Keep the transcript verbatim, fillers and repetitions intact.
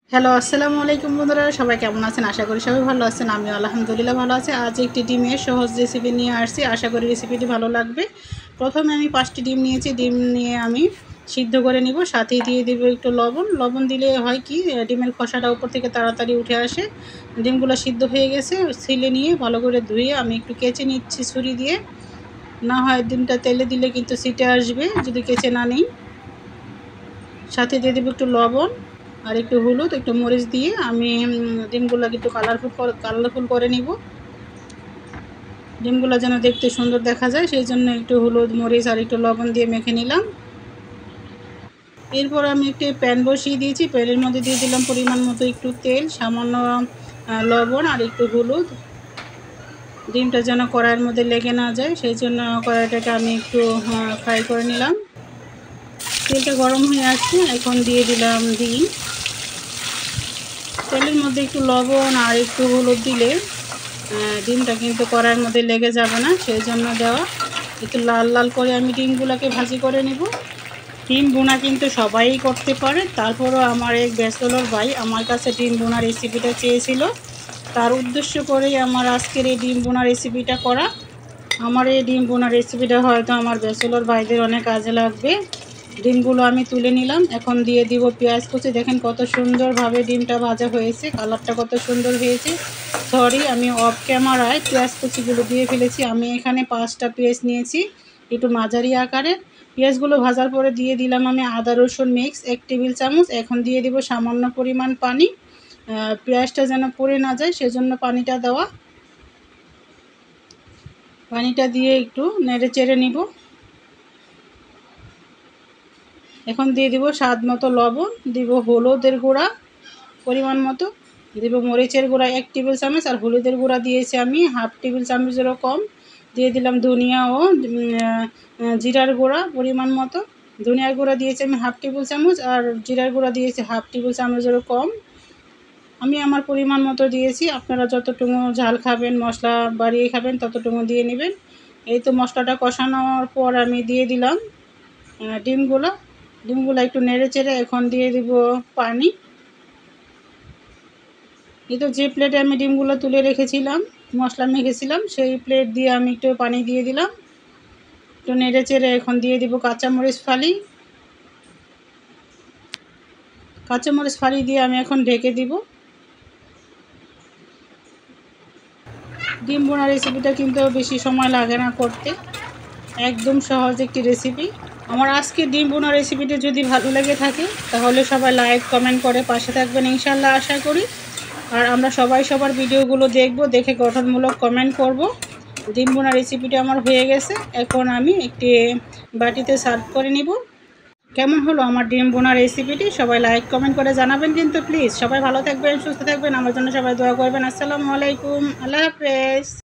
Hello, আসসালামু আলাইকুম বন্ধুরা, সবাই কেমন আছেন? আশা করি সবাই ভালো আছেন। আমিও আলহামদুলিল্লাহ ভালো আছি। আজ একটি ডিমের সহজ রেসিপি নিয়ে আসছি। আশা করি রেসিপিটি ভালো লাগবে। প্রথমে আমি পাঁচটি ডিম নিয়েছি। ডিম নিয়ে আমি সিদ্ধ করে নিব। সাথে দিয়ে দেবো একটু লবণ। লবণ দিলে হয় কি, ডিমের খোসাটা উপর থেকে তাড়াতাড়ি উঠে আসে। ডিমগুলো সিদ্ধ হয়ে গেছে। ছিলে নিয়ে ভালো করে ধুয়ে আমি একটু কেচে নিচ্ছি ছুরি দিয়ে। না হয় ডিমটা তেলে দিলে কিন্তু ছিটে আসবে যদি কেচে না নিই। সাথে দিয়ে দেবো একটু লবণ আর একটু হলুদ, একটু মরিচ দিয়ে আমি ডিমগুলোকে একটু কালারফুল কালারফুল করে নিব। ডিমগুলো যেন দেখতে সুন্দর দেখা যায়, সেই জন্য একটু হলুদ, মরিচ আর একটু লবণ দিয়ে মেখে নিলাম। এরপর আমি একটি প্যান বসিয়ে দিয়েছি। প্যানের মধ্যে দিয়ে দিলাম পরিমাণ মতো একটু তেল, সামান্য লবণ আর একটু হলুদ। ডিমটা যেন কড়াইয়ের মধ্যে লেগে না যায়, সেই জন্য কড়াইটাকে আমি একটু ফ্রাই করে নিলাম। তেলটা গরম হয়ে আসছে, এখন দিয়ে দিলাম ডিম। তেলের মধ্যে একটু লবণ আর একটু হলুদ দিলে ডিমটা কিন্তু কড়াইয়ের মধ্যে লেগে যাবে না, সেই জন্য দেওয়া। একটু লাল লাল করে আমি ডিমগুলোকে ভাজি করে নেব। ডিম বোনা কিন্তু সবাই করতে পারে, তারপরও আমার এক ব্যাচেলর ভাই আমার কাছে ডিম বোনা রেসিপিটা চেয়েছিল। তার উদ্দেশ্য করেই আমার আজকের এই ডিম বোনা রেসিপিটা করা। আমার এই ডিম বোনা রেসিপিটা হয়তো আমার ব্যাচেলর ভাইদের অনেক কাজে লাগবে। ডিমগুলো আমি তুলে নিলাম। এখন দিয়ে দিব পেঁয়াজ কুচি। দেখেন কত সুন্দরভাবে ডিমটা ভাজা হয়েছে, কালারটা কত সুন্দর হয়েছে। সরি, আমি অফ ক্যামেরায় পেঁয়াজ কুচিগুলো দিয়ে ফেলেছি। আমি এখানে পাঁচটা পেঁয়াজ নিয়েছি, একটু মাঝারি আকারে। পেঁয়াজগুলো ভাজার পরে দিয়ে দিলাম আমি আদা রসুন মিক্স এক টেবিল চামচ। এখন দিয়ে দিব সামান্য পরিমাণ পানি। পেঁয়াজটা যেন পুড়ে না যায়, সেজন্য পানিটা দেওয়া। পানিটা দিয়ে একটু নেড়ে চেড়ে নিব। এখন দিয়ে দিব স্বাদ মতো লবণ, দিব হলুদের গুঁড়া পরিমাণ মতো, দিব মরিচের গুঁড়া এক টেবিল চামচ, আর হলুদের গুঁড়া দিয়েছি আমি হাফ টেবিল চামচেরও কম। দিয়ে দিলাম ধনিয়া ও জিরার গুঁড়া পরিমাণ মতো। ধনিয়ার গুঁড়া দিয়েছি আমি হাফ টেবিল চামচ, আর জিরার গুঁড়া দিয়েছি হাফ টেবিল চামচেরও কম। আমি আমার পরিমাণ মতো দিয়েছি, আপনারা যতটুকু ঝাল খাবেন, মশলা বাড়িয়ে খাবেন ততটুকু দিয়ে নেবেন। এই তো মশলাটা কষানোর পর আমি দিয়ে দিলাম ডিমগুলো। ডিমগুলো একটু নেড়ে চেড়ে এখন দিয়ে দিব পানি। এই তো যে প্লেটে আমি ডিমগুলো তুলে রেখেছিলাম, মশলা মেখেছিলাম, সেই প্লেট দিয়ে আমি একটু পানি দিয়ে দিলাম। একটু নেড়ে চেড়ে এখন দিয়ে দিব কাঁচামরিচ ফালি। কাঁচামরিচ ফালি দিয়ে আমি এখন ঢেকে দিব। ডিম বোনা রেসিপিটা কিন্তু বেশি সময় লাগে না করতে, একদম সহজ একটি রেসিপি। আমার আজকে ডিম বোনা রেসিপিটা যদি ভালো লেগে থাকে তাহলে সবাই লাইক কমেন্ট করে পাশে থাকবেন ইনশাল্লাহ, আশা করি। আর আমরা সবাই সবার ভিডিওগুলো দেখব, দেখে গঠনমূলক কমেন্ট করব। ডিম বোনা রেসিপিটা আমার হয়ে গেছে, এখন আমি একটি বাটিতে সার্ভ করে নিব। কেমন হলো আমার ডিম বোনা রেসিপিটি সবাই লাইক কমেন্ট করে জানাবেন কিন্তু প্লিজ। সবাই ভালো থাকবেন, সুস্থ থাকবেন, আমার জন্য সবাই দোয়া করবেন। আসসালামু আলাইকুম, আল্লাহ হাফেজ।